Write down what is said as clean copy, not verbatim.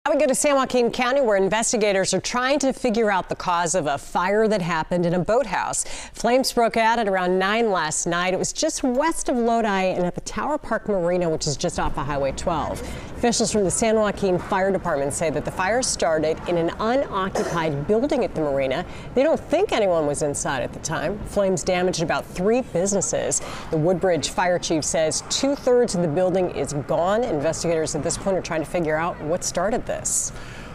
Now we go to San Joaquin County, where investigators are trying to figure out the cause of a fire that happened in a boathouse. Flames broke out at around 9 last night. It was just west of Lodi and at the Tower Park Marina, which is just off of Highway 12. Officials from the San Joaquin Fire Department say that the fire started in an unoccupied building at the marina. They don't think anyone was inside at the time. Flames damaged about 3 businesses. The Woodbridge fire chief says 2/3 of the building is gone. Investigators at this point are trying to figure out what started this.